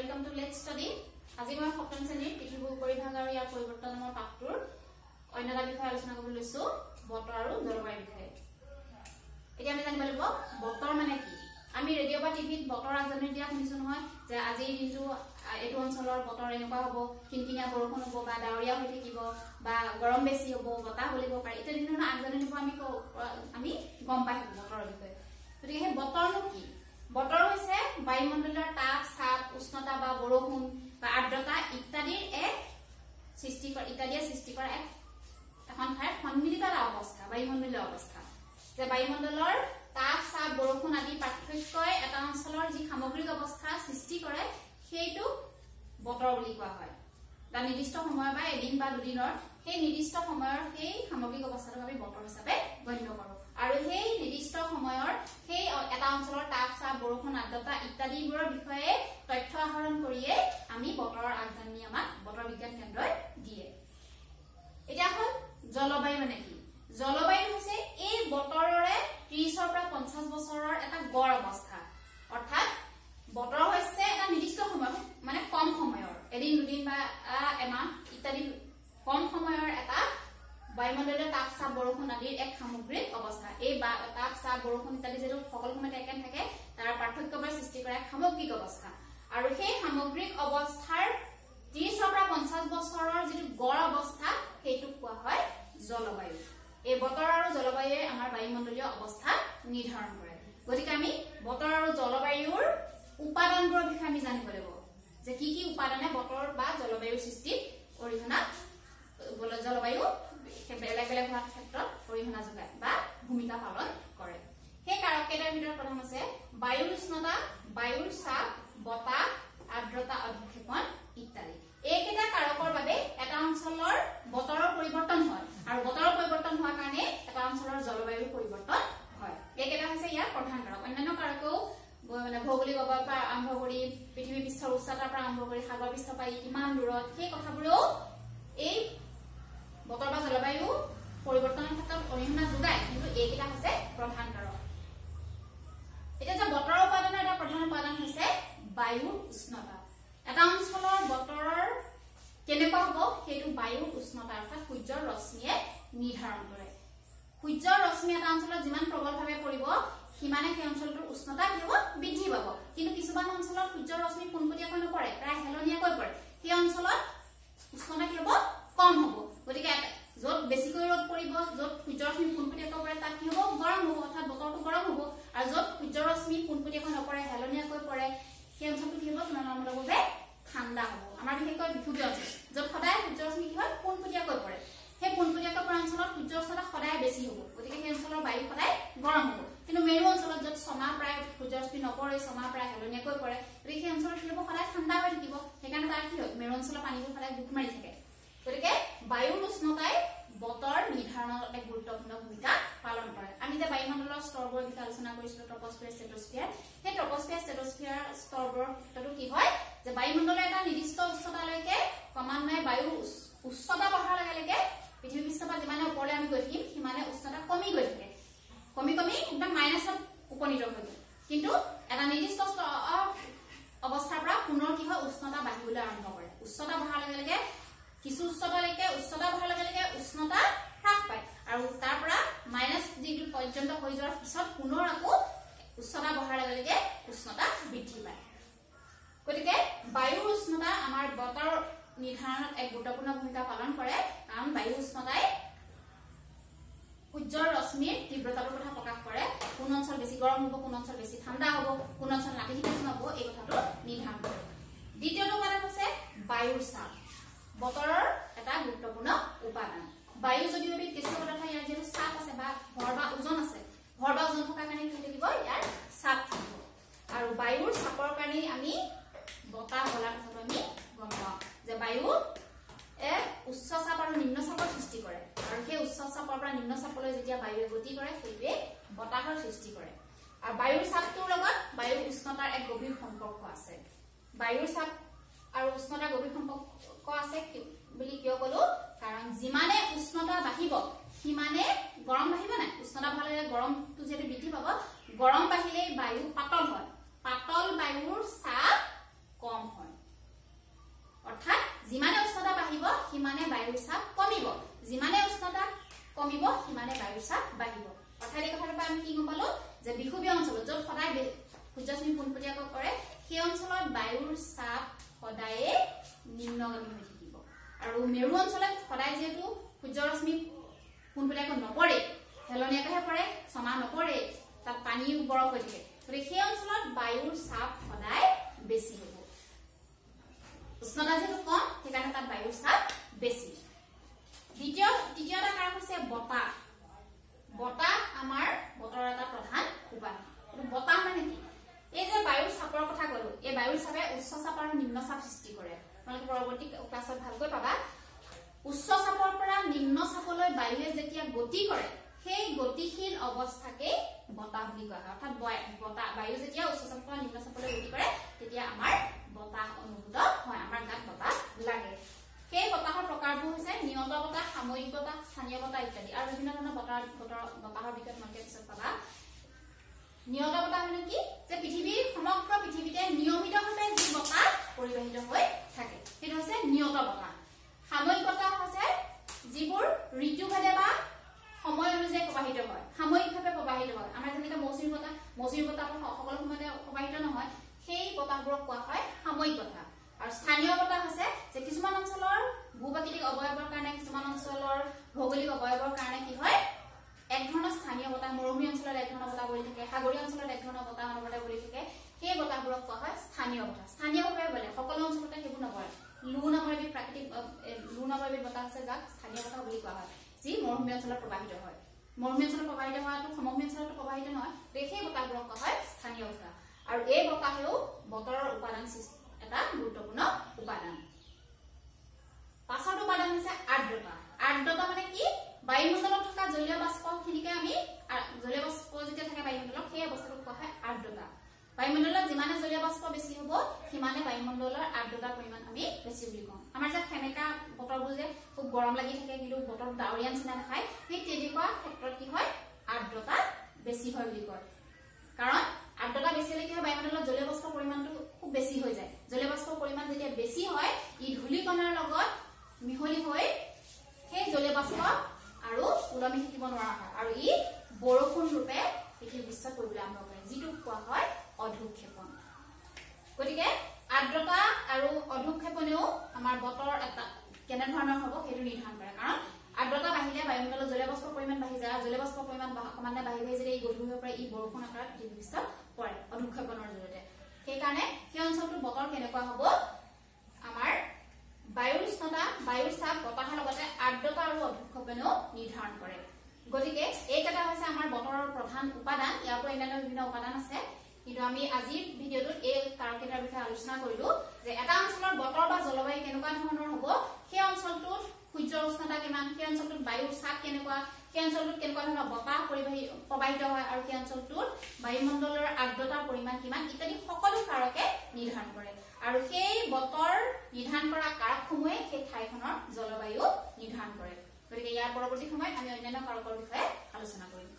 Welcome to Let's Study. আজি মই সপ্তম শ্ৰেণীৰ পৃথিৱীৰ পৰিভাগ আৰু ইয়াৰ পৰিৱৰ্তন নামৰ পাঠটোৰ অন্য এটা বিষয় আলোচনা কৰিবলৈ লৈছো বতৰ আৰু জলবায়ুৰ বিষয়ে। এতিয়া আমি জানিব লাগিব বতৰ মানে কি। আমি ৰেডিঅ' বা টিভিত বতৰ আগজাননী দিয়া শুনিছো নহয় যে আজি দিনটো এইটো অঞ্চলৰ বতৰ এনেকুৱা হ'ব, কিনকিনীয়া বৰষুণ হ'ব বা ডাৱৰীয়া হৈ থাকিব বা গৰম বেছি হ'ব, বতাহ বলিব পাৰে। ইত্যাদি ধৰণৰ আগজাননীবোৰ আমি গম পাই থাকো বতৰৰ বিষয়ে। গতিকে সেই বতৰনো কি? বতৰ হৈছে বায়ুমণ্ডলৰ তাপ, চাপ, উষ্ণতা বা বৰষুণ বা আৰ্দ্ৰতা ইত্যাদিৰ সৃষ্টি কৰা এখন ঠাইৰ সন্মিলিত এটা অৱস্থা, বায়ুমণ্ডলীয় অৱস্থা। যে বায়ুমণ্ডলৰ তাপ, চাপ, বৰষুণ আদি পাৰ্থক্যই এটা অঞ্চলৰ যি সামগ্ৰিক অৱস্থা সৃষ্টি কৰে সেইটো বতৰ বুলি কোৱা হয়। বা নিৰ্দিষ্ট সময় বা এদিন বা দুদিনৰ সেই নিৰ্দিষ্ট সময়ৰ সেই সামগ্ৰিক অৱস্থাটোক আমি বতৰ হিচাপে গণ্য কৰোঁ। আৰু সেই নিৰ্দিষ্ট সময়ৰ সেই এটা অঞ্চলৰ তাপ, চাপ, বৰষুণ, আৰ্দ্ৰতা ইত্যাদিবোৰৰ বিষয়ে তথ্য আহৰণ কৰিয়ে আমি বতৰৰ আগজাননী আমাক বতৰ বিজ্ঞান কেন্দ্ৰই দিয়ে। এতিয়া হ'ল জলবায়ু মানে কি? জলবায়ু হৈছে এই বতৰৰে 30ৰ পৰা 50 বছৰৰ এটা গড় অৱস্থা। অৰ্থাৎ বতৰ হৈছে এটা নিৰ্দিষ্ট সময়, মানে কম সময়ৰ, এদিন দুদিন বা এমাহ ইত্যাদি কম সময়ৰ এটা বায়ুমণ্ডলীয় তাপ, চাপ, বৰষুণ আদিৰ এক সামগ্ৰিক অৱস্থা। এই তাপ, চাপ, বৰষুণ ইত্যাদি যিটো সকলো সময়তে একে থাকে তাৰ পাৰ্থক্যবোৰ সৃষ্টি কৰা এক সামগ্ৰিক অৱস্থা। আৰু সেই সামগ্ৰিক অৱস্থাৰ 30ৰ পৰা 50 বছৰৰ যিটো গড় অৱস্থা সেইটোক কোৱা হয় জলবায়ু। এই বতৰ আৰু জলবায়ুৱে আমাৰ বায়ুমণ্ডলীয় অৱস্থা নিৰ্ধাৰণ কৰে। গতিকে আমি বতৰ আৰু জলবায়ুৰ উপাদানবোৰৰ বিষয়ে আমি জানিব লাগিব যে কি কি উপাদানে বতৰ বা জলবায়ুৰ সৃষ্টিত অৰিহণা, জলবায়ু বেলেগ বেলেগ হোৱাৰ ক্ষেত্ৰত অৰিহণা যোগায় বা ভূমিকা পালন কৰে। সেই কাৰককেইটাৰ ভিতৰত প্ৰথম আছে বায়ুৰ উষ্ণতা, বায়ুৰ চাপ, বতাহ, আৰ্দ্ৰতা, অধিক্ষেপণ ইত্যাদি। এইকেইটা কাৰকৰ বাবে এটা অঞ্চলৰ বতৰৰ পৰিৱৰ্তন হয় আৰু বতৰৰ পৰিৱৰ্তন হোৱাৰ কাৰণে এটা অঞ্চলৰ জলবায়ুৰ পৰিৱৰ্তন হয়। এইকেইটা হৈছে ইয়াৰ প্ৰধান কাৰক। অন্যান্য কাৰকেও ভৌগোলিক অৱয়ৱৰ পৰা আৰম্ভ কৰি পৃথিৱী পৃষ্ঠৰ উচ্চতাৰ পৰা আৰম্ভ কৰি সাগৰ পৃষ্ঠৰ পৰা কিমান দূৰত, সেই কথাবোৰেও এই বতৰ বা জলবায়ু পৰিৱৰ্তনৰ ক্ষেত্ৰত অৰিহণা যোগায়, কিন্তু এইকেইটা হৈছে প্ৰধান কাৰক। এতিয়া যে বতৰৰ উপাদানৰ এটা প্ৰধান উপাদান হৈছে বায়ুৰ উষ্ণতা। এটা অঞ্চলৰ বতৰৰ কেনেকুৱা হ'ব সেইটো বায়ুৰ উষ্ণতা অৰ্থাৎ সূৰ্যৰ ৰশ্মিয়ে নিৰ্ধাৰণ কৰে। সূৰ্যৰ ৰশ্মি এটা অঞ্চলত যিমান প্ৰবলভাৱে পৰিব সিমানে সেই অঞ্চলটোৰ উষ্ণতা কি হ'ব? বৃদ্ধি পাব। কিন্তু কিছুমান অঞ্চলত সূৰ্যৰ ৰশ্মি পোনপটীয়াকৈ নপৰে, প্ৰায় হেলনীয়াকৈ পৰে, সেই অঞ্চলত উষ্ণতা কি হ'ব? কম হ'ব। গতিকে য'ত বেছিকৈ ৰ'দ পৰিব, য'ত সূৰ্যৰ ৰশ্মি পোনপটীয়াকৈ পৰে তাত কি হ'ব? গৰম হ'ব, অৰ্থাৎ বতৰটো গৰম হ'ব। আৰু য'ত সূৰ্যৰ ৰশ্মি পোনপটীয়াকৈ নপৰে, হেলনীয়াকৈ পৰে, সেই অঞ্চলটো কি হ'ব? তুলনামূলকভাৱে ঠাণ্ডা হ'ব। আমাৰ বিশেষকৈ বিষুৱীয় অঞ্চল য'ত সদায় সূৰ্যৰ ৰশ্মি কি হয়? পোনপটীয়াকৈ পৰে, সেই পোনপটীয়াকৈ পৰা অঞ্চলত সূৰ্যৰ উষ্ণতা সদায় বেছি হ'ব। গতিকে সেই অঞ্চলৰ বায়ু সদায় গৰম হ'ব। কিন্তু মেৰু অঞ্চলত য'ত ছমাহ প্ৰায় সূৰ্যৰ ৰশ্মি নপৰে, ছমাহ প্ৰায় হেলনীয়াকৈ পৰে, গতিকে সেই অঞ্চলত কি হ'ব? সদায় ঠাণ্ডা হৈ থাকিব। সেইকাৰণে তাৰ কি হয়? মেৰু অঞ্চলৰ পানীবোৰ সদায় গোট মাৰি থাকে। গতিকে বায়ুৰ উষ্ণতাই বতৰ নিৰ্ধাৰণত এক গুৰুত্বপূৰ্ণ ভূমিকা পালন কৰে। আমি যে বায়ুমণ্ডলৰ স্তৰবোৰৰ বিষয়ে আলোচনা কৰিছিলো, ট্ৰপোস্ফিয়াৰ, ষ্ট্ৰেটোস্ফিয়াৰ, সেই ট্ৰপোস্ফিয়াৰ, ষ্ট্ৰেটোস্ফিয়াৰ স্তৰবোৰৰ ক্ষেত্ৰতো কি হয় যে বায়ুমণ্ডলৰ এটা নিৰ্দিষ্ট উচ্চতালৈকে ক্ৰমান্বয়ে বায়ুৰ উচ্চতা বঢ়াৰ লগে লগে পৃথিৱী পৃষ্ঠৰ পৰা যিমানে ওপৰলৈ আমি গৈ থাকিম সিমানে উষ্ণতা কমি গৈ থাকে, কমি কমি একদম মাইনাছত উপনীত হৈ গ'ল। কিন্তু এটা নিৰ্দিষ্ট অৱস্থাৰ পৰা পুনৰ কি হয়? উষ্ণতা বাঢ়িবলৈ আৰম্ভ কৰে। উচ্চতা বঢ়াৰ লগে লগে কিছু উচ্চতালৈকে উষ্ণতা বঢ়াৰ লগে লগে উষ্ণতা হ্ৰাস পায় আৰু তাৰ পৰা -ডিগ্ৰী পৰ্যন্ত হৈ যোৱাৰ পিছত পুনৰ আকৌ উচ্চতা বঢ়াৰ লগে লগে উষ্ণতা বৃদ্ধি পায়। গতিকে বায়ুৰ উষ্ণতা আমাৰ বতৰ নিৰ্ধাৰণত এক গুৰুত্বপূৰ্ণ ভূমিকা পালন কৰে, কাৰণ বায়ু উষ্ণতাই সূৰ্যৰ ৰশ্মিৰ তীব্ৰতাটোৰ কথা প্ৰকাশ কৰে। কোন অঞ্চল বেছি গৰম হ'ব, কোন অঞ্চল বেছি ঠাণ্ডা হ'ব, কোন অঞ্চল নাতিশীতোষ্ণ হ'ব, এই কথাটো নিৰ্ধাৰণ কৰে। দ্বিতীয়টো উপাদান হৈছে বায়ুৰ চাপ, বতৰৰ এটা গুৰুত্বপূৰ্ণ উপাদান। বায়ু যদিও এবিধ গেছীয় পদাৰ্থ, ইয়াৰ যিহেতু চাপ আছে বা ভৰ বা ওজন আছে, ভৰ বা ওজন থকাৰ কাৰণে কি থাকিব? ইয়াৰ চাপ থাকিব। আৰু বায়ুৰ চাপৰ কাৰণে আমি বতাহ বলাৰ কথাটো আমি গম পাওঁ যে বায়ু উচ্চ চাপ আৰু নিম্ন চাপৰ সৃষ্টি কৰে, আৰু সেই উচ্চ চাপৰ পৰা নিম্ন চাপলৈ যেতিয়া বায়ুৱে গতি কৰে সেইটোৱে বতাহৰ সৃষ্টি কৰে। আৰু বায়ুৰ চাপটোৰ লগত বায়ুৰ উষ্ণতাৰ এক গভীৰ সম্পৰ্ক আছে। বায়ুৰ চাপ আৰু উষ্ণতাৰ গভীৰ সম্পৰ্ক আছে বুলি কিয় কলো? কাৰণ যিমানে উষ্ণতা বাঢ়িব সিমানে গৰম বাঢ়িব নাই? উষ্ণতা বঢ়ালে গৰমটো যিহেতু বৃদ্ধি পাব, গৰম বাঢ়িলে বায়ু পাতল হয়, পাতল বায়ুৰ চাপ কম হয়। যে বিষুৱীয় অঞ্চলত য'ত সদায় সূৰ্যৰশ্মি পোনপটীয়াকৈ পৰে সেই অঞ্চলত বায়ুৰ চাপ সদায়ে নিম্নগামী হৈ থাকিব আৰু মেৰু অঞ্চলত সদায় যেহেতু সূৰ্যৰশ্মি পোনপটীয়াকৈ নপৰে হেলনীয়াকৈহে পৰে ছমাহ নপৰে তাত পানী বৰফ হৈ থাকে গতিকে সেই অঞ্চলত বায়ুৰ চাপ সদায় বেছি হ'ব উষ্ণতা যেহেতু কম সেইকাৰণে তাত বায়ুৰ চাপ বেছি দ্বিতীয়টা কাৰণ হৈছে বতাহ বতাহ আমাৰ বতৰৰ এটা প্ৰধান উপাদান কিন্তু বতাহ মানে কি এই যে বায়ুৰ চাপৰ কথা কলো এই বায়ুৰ চাপে উচ্চ চাপ আৰু নিম্ন চাপ সৃষ্টি কৰে তোমালোকে পৰৱৰ্তী ক্লাছত ভালকৈ পাবা উচ্চ চাপৰ পৰা নিম্ন চাপলৈ বায়ুৱে যেতিয়া গতি কৰে সেই গতিশীল অৱস্থাকে বতাহ বুলি কোৱা হয় অৰ্থাৎ বতাহ বায়ু যেতিয়া উচ্চ চাপৰ পৰা নিম্ন চাপলৈ গতি কৰে তেতিয়া আমাৰ বতাহ অনুভূত হয় আমাৰ গাত বতাহ লাগে সেই বতাহৰ প্ৰকাৰবোৰ হৈছে নিয়ত বতাহ সাময়িক বতাহ স্থানীয় বতাহ ইত্যাদি আৰু বিভিন্ন ধৰণৰ বতাহৰ বিষয়ে তোমালোকে পিছত পাবা নিয়ত বতাহ মানে কি যে পৃথিৱীৰ সমগ্ৰ পৃথিৱীতে নিয়মিতভাৱে যি বতাহ পৰিবাহিত হৈ থাকে সেইটো হৈছে নিয়ত বতাহ সাময়িক বতাহ হৈছে যিবোৰ ঋতুভেদে বা সময় অনুযায়ী প্ৰবাহিত হয় সাময়িকভাৱে প্ৰবাহিত হয় আমাৰ যেনেকৈ মৌচুমী বতাহ সকলো সময়তে প্ৰবাহিত নহয় সেই বতাহবোৰক কোৱা হয় সাময়িক বতাহ আৰু স্থানীয় বতাহ আছে যে কিছুমান অঞ্চলৰ ভূপ্ৰাকৃতিক অৱয়ৱৰ কাৰণে কিছুমান অঞ্চলৰ ভৌগোলিক অৱয়ৱৰ কাৰণে কি হয় এক ধৰণৰ স্থানীয় বতাহ মৰুভূমি অঞ্চলত এক ধৰণৰ বতাহ বলি থাকে সাগৰীয় অঞ্চলত এক ধৰণৰ বতাহ অনুভূত বলি থাকে সেই বতাহবোৰক কোৱা হয় স্থানীয় বতাহ স্থানীয়ভাৱে বলে সকলো অঞ্চলতে সেইবোৰ নপৰে লু নামৰ এবিধ বতাহ আছে যাক স্থানীয় বতাহ বুলি কোৱা হয় যি মৰুভূমি অঞ্চলত প্ৰবাহিত হয় মৰুভূমি অঞ্চলত প্ৰবাহিত হোৱাটো সমভূমি অঞ্চলত প্ৰবাহিত নহয় সেই বতাহবোৰক কোৱা হয় স্থানীয় বতাহ আৰু এই বতাহেও বতৰৰ উপাদান এটা গুৰুত্বপূৰ্ণ উপাদান পাছৰ উপাদান হৈছে আৰ্দ্ৰতা আৰ্দ্ৰতা মানে কি বায়ুমণ্ডলত থকা জলীয় বাষ্পখিনিকে আমি জলীয় বাষ্প যেতিয়া থাকে বায়ুমণ্ডলত সেই অৱস্থাটোক কোৱা হয় আৰ্দ্ৰতা বায়ুমণ্ডলত যিমানে জলীয় বাষ্প বেছি হ'ব সিমানে বায়ুমণ্ডলৰ আৰ্দ্ৰতাৰ পৰিমাণ আমি বেছি বুলি কওঁ আমাৰ যে সেমেকা বতৰবোৰ যে খুব গৰম লাগি থাকে কিন্তু বতৰ ডাৱৰীয়া নিচিনা দেখায় সেই তেনেকুৱা ক্ষেত্ৰত কি হয় আৰ্দ্ৰতা বেছি হয় বুলি কয় কাৰণ আৰ্দ্ৰতা বেছি হলে কি হয় বায়ুমণ্ডলত জলীয় বাষ্পৰ পৰিমাণটো খুব বেছি হৈ যায় জলীয় বাষ্পৰ পৰিমাণ যেতিয়া বেছি হয় ই ধূলিকণাৰ লগত মিহলি হৈ সেই জলীয় বাষ্প আৰু ওলমি থাকিব নোৱাৰা হয় আৰু ই বৰষুণ ৰূপে পৃথিৱীৰ পৃষ্ঠত পৰিবলৈ আৰম্ভ কৰে যিটোক কোৱা হয় অধুক্ষেপণ গতিকে আৰ্দ্ৰতা আৰু অধুক্ষেপণেও আমাৰ বতৰ এটা কেনেধৰণৰ হ'ব সেইটো নিৰ্ধাৰণ কৰে কাৰণ আৰ্দ্ৰতা বাঢ়িলে বায়ুমণ্ডলত জলীয় বাষ্পৰ পৰিমাণ বাঢ়ি যায় আৰু জলীয় বাষ্পৰ পৰিমাণ ক্ৰমান্বয়ে বাঢ়ি বাঢ়ি যদি গধুৰ হৈ পৰে ই বৰষুণ আকাৰত পৃথিৱীৰ পৃষ্ঠত পৰে অধুক্ষেপণৰ জৰিয়তে সেইকাৰণে সেই অঞ্চলটোৰ বতৰ কেনেকুৱা হ'ব আমাৰ বায়ুৰ উষ্ণতা বায়ুৰ চাপ বতাহৰ লগতে আৰ্দ্ৰতা আৰু অধুক্ষেপণেও নিৰ্ধাৰণ কৰে গতিকে এইকেইটা হৈছে আমাৰ বতৰৰ প্ৰধান উপাদান ইয়াৰ পৰা অন্যান্য বিভিন্ন উপাদান আছে কিন্তু আমি আজিৰ ভিডিঅ'টোত এই কাৰককেইটাৰ বিষয়ে আলোচনা কৰিলো যে এটা অঞ্চলৰ বতৰ বা জলবায়ু কেনেকুৱা ধৰণৰ হ'ব সেই অঞ্চলটোত সূৰ্যৰ উষ্ণতা কিমান সেই অঞ্চলটোত বায়ুৰ চাপ কেনেকুৱা সেই অঞ্চলটোত কেনেকুৱা ধৰণৰ বতাহ প্ৰবাহিত হয় আৰু সেই অঞ্চলটোত বায়ুমণ্ডলৰ আৰ্দ্ৰতাৰ পৰিমাণ কিমান ইত্যাদি সকলো কাৰকে নিৰ্ধাৰণ কৰে আৰু সেই বতৰ নিৰ্ধাৰণ কৰা কাৰকসমূহে সেই ঠাইখনৰ জলবায়ু নিৰ্ধাৰণ কৰে গতিকে ইয়াৰ পৰৱৰ্তী সময়ত আমি অন্যান্য কাৰকৰ বিষয়ে আলোচনা কৰিম